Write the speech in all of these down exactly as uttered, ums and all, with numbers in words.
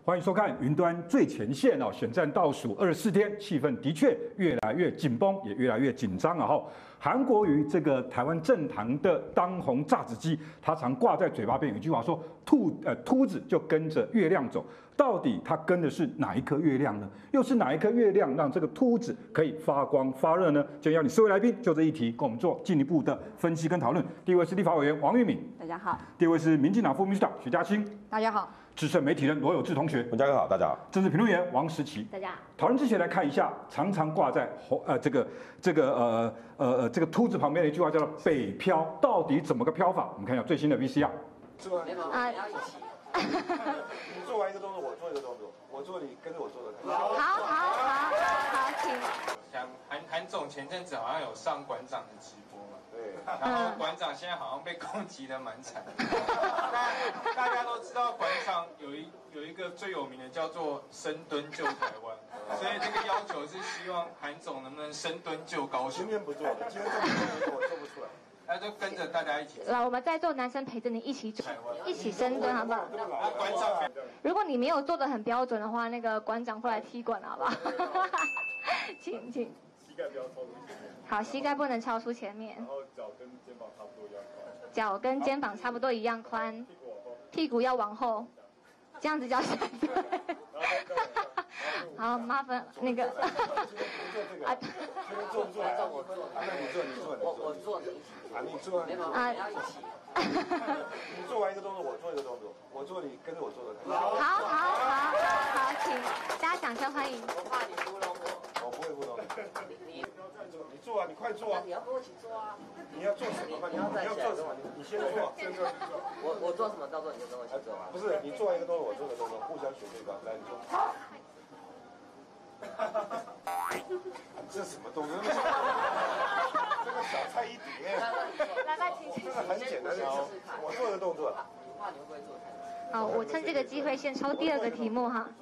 欢迎收看《云端最前线》哦，选战倒数二十四天，气氛的确越来越紧绷，也越来越紧张啊！哈，韩国瑜这个台湾政坛的当红炸子鸡，他常挂在嘴巴边有一句话说：“兔呃秃子就跟着月亮走。”到底他跟的是哪一颗月亮呢？又是哪一颗月亮让这个秃子可以发光发热呢？就要你四位来宾就这一题跟我们做进一步的分析跟讨论。第一位是立法委员王玉敏， 大家好； 第二位是民进党副秘书长徐嘉欣， 大家好； 资深媒体人罗有志同学， 大家好，大家好； 政治评论员王时齐， 大家好。 讨论之前来看一下，常常挂在红呃这个这个呃呃呃这个秃子旁边的一句话叫做“北漂”，到底怎么个漂法？我们看一下最新的 V C R。 啊，你做完一个动作，我做一个动作，我做你跟着我做的。 好好好好好，请。 像韩韩总前阵子好像有上馆长的直播嘛， 对， 然后馆长现在好像被攻击的蛮惨的。大大家都知道馆长有一有一个最有名的叫做深蹲救台湾，所以这个要求是希望韩总能不能深蹲救高雄。 今天不做，今天这么多我做不出来。 那就跟着大家一起。 来，我们在座男生陪着你一起一起深蹲，好不好？ 那馆长， 如果你没有做的很标准的话，那个馆长会来踢馆，好不好？请请。 膝盖不要超出前面。 好，膝盖不能超出前面。 然后脚跟肩膀差不多一样宽。 脚跟肩膀差不多一样宽。屁股要往后，这样子叫深蹲。好，麻烦那个。 啊，做不做？我做，那你做，你做，我我做，啊，你做，啊，要一起。你做完一个动作，我做一个动作，我做你跟着我做的。 好好好好，请大家掌声欢迎。 我怕你糊弄我，我不会糊弄你。你你做啊，你快做啊！ 你要跟我一起做啊！ 你要做什么嘛？你要做什么？你先做，先做。 我我做什么动作你就跟我一起做啊？ 不是，你做完一个动作，我做个动作，互相学对吧？来，你做。这什么动作？这个小菜一碟。 来吧，请请。 这个很简单的，我做个动作。 怕你会不会做？ 好，我趁这个机会先抽第二个题目哈。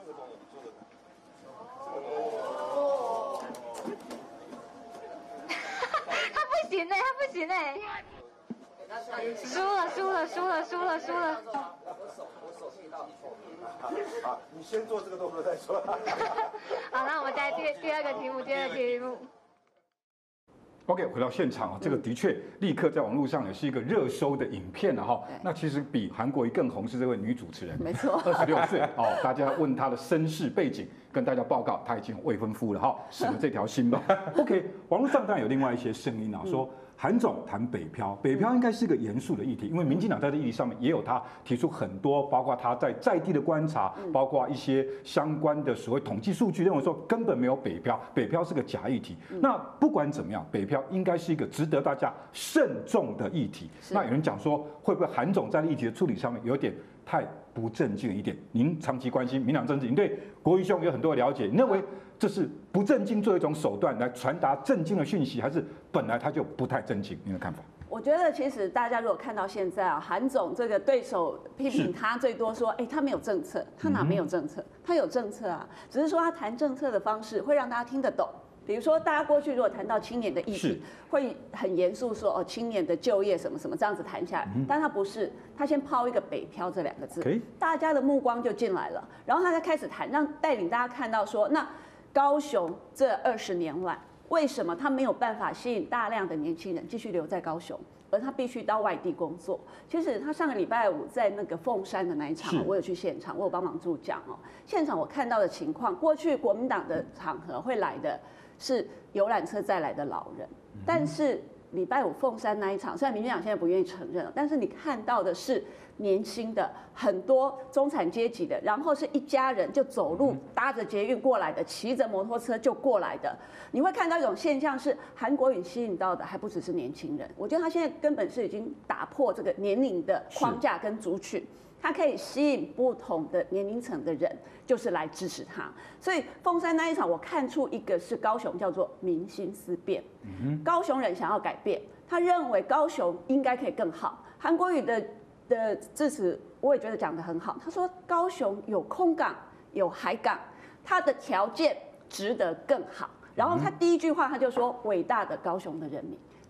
他不行哎，他不行哎。输了，输了，输了，输了，输了。 我手我手可以到好，你先做这个动作再说。 好，那我们再第第二个题目，第二个题目。 OK， 回到现场啊，这个的确立刻在网络上也是一个热搜的影片了哈。那其实比韩国瑜更红是这位女主持人， 没错， 二十六岁哦。大家问她的身世背景，跟大家报告她已经未婚夫了哈，死了这条心吧。OK， 网络上当然有另外一些声音啊，说韩总谈北漂，北漂应该是个严肃的议题，因为民进党在这议题上面也有他提出很多，包括他在在地的观察，包括一些相关的所谓统计数据，认为说根本没有北漂，北漂是个假议题。那不管怎么样，北漂应该是一个值得大家慎重的议题。那有人讲说，会不会韩总在议题的处理上面有点太不正经了一点？您长期关心民党政治，您对国瑜兄有很多的了解，你认为这是不正经做一种手段来传达正经的讯息，还是本来他就不太正经？您的看法？ 我觉得其实大家如果看到现在啊，韩总这个对手批评他最多说，哎，他没有政策，他哪没有政策？他有政策啊，只是说他谈政策的方式会让大家听得懂。比如说，大家过去如果谈到青年的议题，会很严肃说哦，青年的就业什么什么这样子谈下来，但他不是，他先抛一个北漂这两个字，大家的目光就进来了，然后他才开始谈，让带领大家看到说，那高雄这二十年来，为什么他没有办法吸引大量的年轻人继续留在高雄？而他必须到外地工作。其实他上个礼拜五在那个凤山的那一场，我有去现场，我有帮忙助讲哦。现场我看到的情况，过去国民党的场合会来的是游览车载来的老人，但是礼拜五凤山那一场，虽然民进党现在不愿意承认，但是你看到的是年轻的很多中产阶级的，然后是一家人就走路搭着捷运过来的，骑着摩托车就过来的。你会看到一种现象是，韩国瑜吸引到的还不只是年轻人，我觉得他现在根本是已经打破这个年龄的框架跟族群。它可以吸引不同的年龄层的人，就是来支持他。所以凤山那一场，我看出一个是高雄叫做民心思变，嗯、高雄人想要改变，他认为高雄应该可以更好。韩国瑜的的致辞，我也觉得讲得很好。他说高雄有空港，有海港，它的条件值得更好。然后他第一句话他就说：“伟大的高雄的人民。”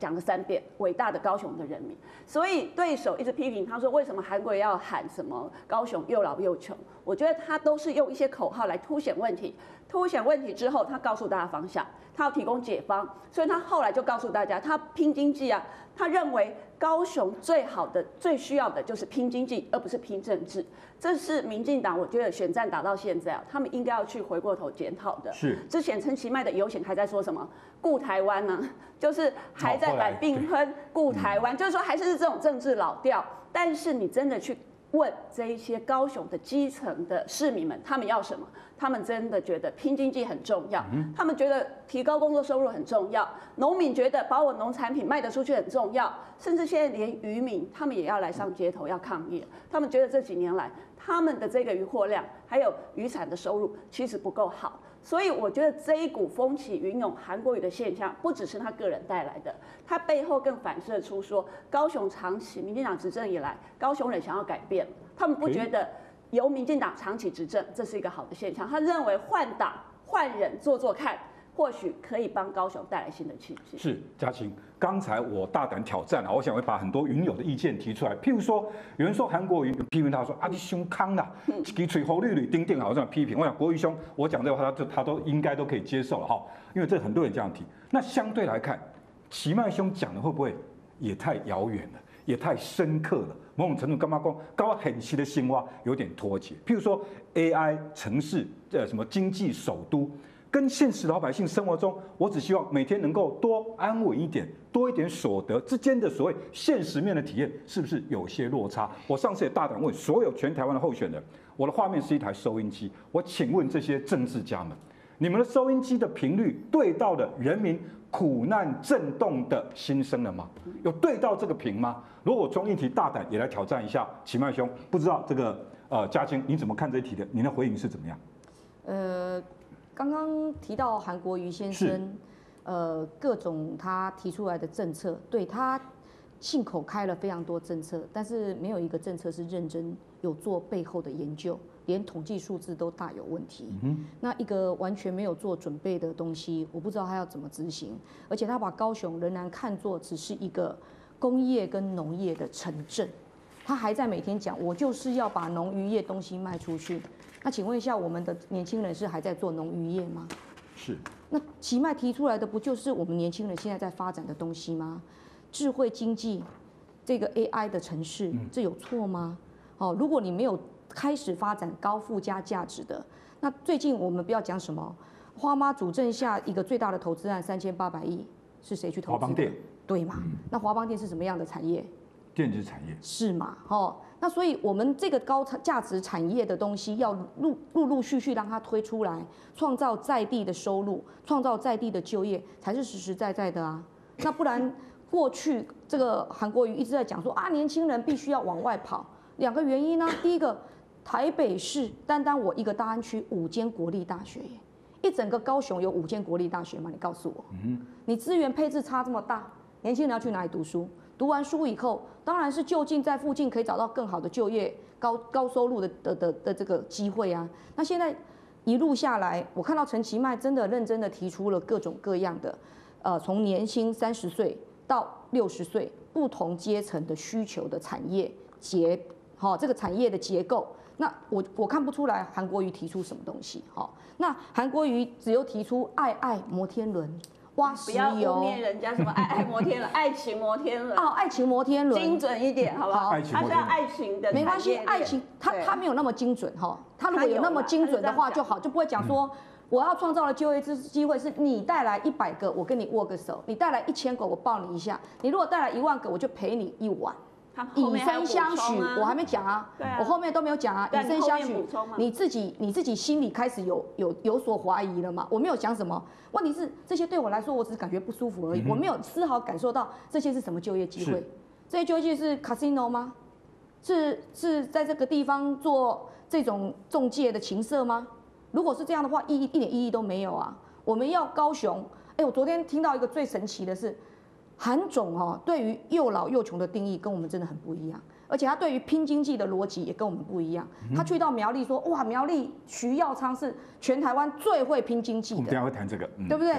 讲了三遍伟大的高雄的人民。所以对手一直批评他说，为什么韩国瑜要喊什么高雄又老又穷？我觉得他都是用一些口号来凸显问题，凸显问题之后，他告诉大家方向，他要提供解方，所以他后来就告诉大家，他拼经济啊，他认为高雄最好的、最需要的就是拼经济，而不是拼政治。这是民进党，我觉得选战打到现在啊，他们应该要去回过头检讨的。 是之前陈其迈的游行还在说什么顾台湾呢、啊，就是还在板病喷顾台湾，就是说还是这种政治老调。但是你真的去问这一些高雄的基层的市民们，他们要什么？他们真的觉得拼经济很重要，他们觉得提高工作收入很重要，农民觉得把我农产品卖得出去很重要，甚至现在连渔民他们也要来上街头要抗议。他们觉得这几年来他们的这个渔获量还有渔产的收入其实不够好。所以我觉得这一股风起云涌韩国瑜的现象，不只是他个人带来的，他背后更反射出说，高雄长期民进党执政以来，高雄人想要改变，他们不觉得由民进党长期执政这是一个好的现象，他认为换党换人做做看，或许可以帮高雄带来新的气质。 是嘉晴，刚才我大胆挑战啊，我想会把很多云友的意见提出来。譬如说，有人说韩国瑜批评他说啊，你胸康啦，一吹红绿绿丁丁好这样批评。我想国瑜兄，我讲这个话，他就他都应该都可以接受了哈，因为这很多人这样提。那相对来看，其迈兄讲的会不会也太遥远了，也太深刻了？某种程度，干嘛讲高很细的青蛙有点脱节。譬如说 A I 城市呃什么经济首都。跟现实老百姓生活中，我只希望每天能够多安稳一点，多一点所得之间的所谓现实面的体验，是不是有些落差？我上次也大胆问所有全台湾的候选人，我的画面是一台收音机，我请问这些政治家们，你们的收音机的频率对到了人民苦难震动的心声了吗？有对到这个频吗？如果我从议题大胆也来挑战一下其迈兄，不知道这个呃嘉青你怎么看这一题的？您的回应是怎么样？ 呃。刚刚提到韩国瑜先生，呃，各种他提出来的政策，对他信口开了非常多政策，但是没有一个政策是认真有做背后的研究，连统计数字都大有问题。嗯、那一个完全没有做准备的东西，我不知道他要怎么执行。而且他把高雄仍然看作只是一个工业跟农业的城镇，他还在每天讲，我就是要把农渔业东西卖出去。那请问一下，我们的年轻人是还在做农渔业吗？ 是。 那其迈提出来的不就是我们年轻人现在在发展的东西吗？智慧经济，这个 A I 的城市，这有错吗？哦，如果你没有开始发展高附加价值的，那最近我们不要讲什么花妈主政下一个最大的投资案三千八百亿是谁去投资的？ 华邦电， 对嘛？那华邦电是什么样的产业？ 电子产业是嘛？哦。那所以，我们这个高价值产业的东西，要陆陆陆续续让它推出来，创造在地的收入，创造在地的就业，才是实实在在的啊。那不然，过去这个韩国瑜一直在讲说啊，年轻人必须要往外跑，两个原因呢。第一个，台北市单单我一个大安区五间国立大学，一整个高雄有五间国立大学吗？你告诉我，嗯、你资源配置差这么大，年轻人要去哪里读书？读完书以后，当然是就近在附近可以找到更好的就业、高高收入的的的的这个机会啊。那现在一路下来，我看到陈其迈真的认真的提出了各种各样的，呃，从年薪三十岁到六十岁不同阶层的需求的产业结，好、哦、这个产业的结构。那我我看不出来韩国瑜提出什么东西，好、哦，那韩国瑜只有提出爱爱摩天轮。挖石油， 不要污蔑人家什么爱爱摩天轮、爱情摩天轮哦，爱情摩天轮， 精准一点好不好？它是要爱情的， 没关系，爱情它它没有那么精准哈，它如果有那么精准的话就好，就不会讲说我要创造的就业机机会是你带来一百个，我跟你握个手；你带来一千个，我抱你一下；你如果带来一万个，我就陪你一晚。以身相许，我还没讲啊，我后面都没有讲啊。以身相许，你自己你自己心里开始有有有所怀疑了嘛？我没有讲什么，问题是这些对我来说，我只是感觉不舒服而已，我没有丝毫感受到这些是什么就业机会。这些就业机会是 casino 吗？是是在这个地方做这种中介的情色吗？如果是这样的话，意义一点意义都没有啊。我们要高雄，哎，我昨天听到一个最神奇的是。韩总哦，对于又老又穷的定义跟我们真的很不一样，而且他对于拼经济的逻辑也跟我们不一样。他去到苗栗说，哇，苗栗徐耀昌是全台湾最会拼经济的。 我们等一下会谈这个， 嗯、对不对？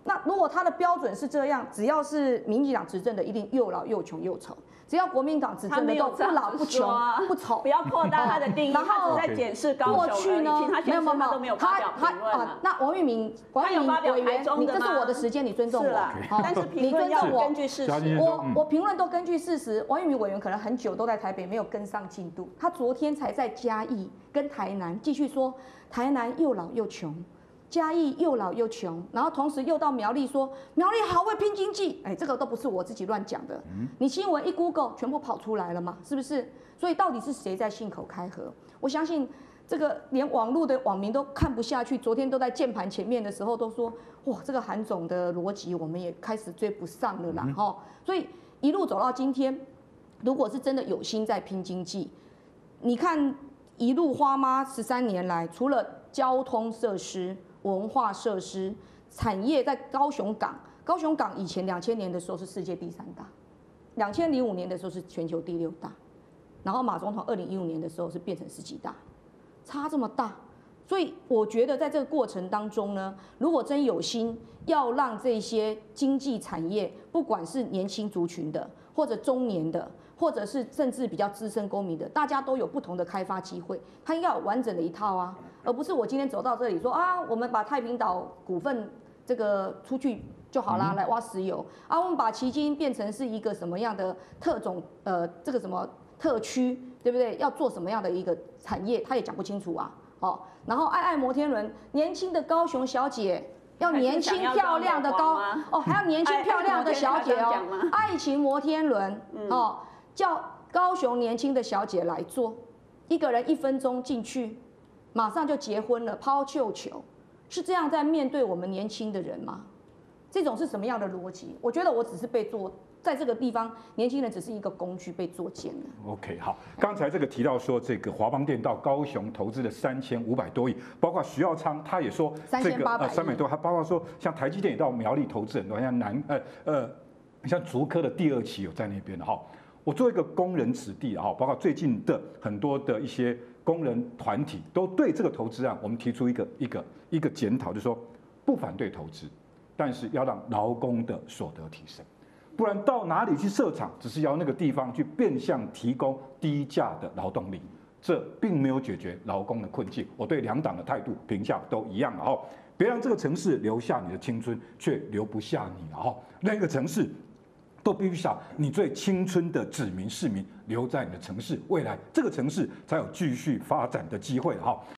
那如果他的标准是这样，只要是民进党执政的，一定又老又穷又丑；只要国民党执政的，都不老不穷不丑。 不要扩大他的定义， 然后他只在检视高雄而已， 过去呢， 其他县市他都没有发表评论啊。 那王玉明，王玉明委员，你这是我的时间，你尊重我。 但是评论要根据事实。 我我评论都根据事实。王玉明委员可能很久都在台北，没有跟上进度。他昨天才在嘉义跟台南继续说，台南又老又穷。嘉义又老又穷，然后同时又到苗栗说苗栗好会拼经济，哎，这个都不是我自己乱讲的，你新闻一 Google 全部跑出来了嘛，是不是？所以到底是谁在信口开河？我相信这个连网络的网民都看不下去，昨天都在键盘前面的时候都说，哇，这个韩总的逻辑我们也开始追不上了啦，哈、嗯，所以一路走到今天，如果是真的有心在拼经济，你看一路花妈十三年来，除了交通设施、文化设施、产业，在高雄港，高雄港以前两千年的时候是世界第三大，两千零五年的时候是全球第六大，然后马总统二零一五年的时候是变成十几大，差这么大，所以我觉得在这个过程当中呢，如果真有心要让这些经济产业，不管是年轻族群的，或者中年的，或者是甚至比较资深公民的，大家都有不同的开发机会，它应该有完整的一套啊。而不是我今天走到这里说啊，我们把太平岛股份这个出去就好啦，来挖石油啊，我们把旗津变成是一个什么样的特种呃这个什么特区，对不对？要做什么样的一个产业，他也讲不清楚啊。哦，然后爱爱摩天轮，年轻的高雄小姐要年轻漂亮的高哦，还要年轻漂亮的小姐哦，爱情摩天轮哦，叫高雄年轻的小姐来做，一个人一分钟进去。马上就结婚了，抛绣球，是这样在面对我们年轻的人吗？这种是什么样的逻辑？我觉得我只是被做，在这个地方，年轻人只是一个工具被作践了。 OK， 好，刚才这个提到说，这个华邦电到高雄投资了三千五百多亿，包括徐耀昌他也说这个呃三百多，还包括说像台积电也到苗栗投资很多，像南呃呃像竹科的第二期有在那边的哈。我作为一个工人子弟哈，包括最近的很多的一些工人团体都对这个投资案，我们提出一个一个一个检讨，就是说不反对投资，但是要让劳工的所得提升，不然到哪里去设厂，只是要那个地方去变相提供低价的劳动力，这并没有解决劳工的困境。我对两党的态度评价都一样了哈，别让这个城市留下你的青春，却留不下你了哈，那个城市。都必须把你最青春的子民市民留在你的城市，未来这个城市才有继续发展的机会哈。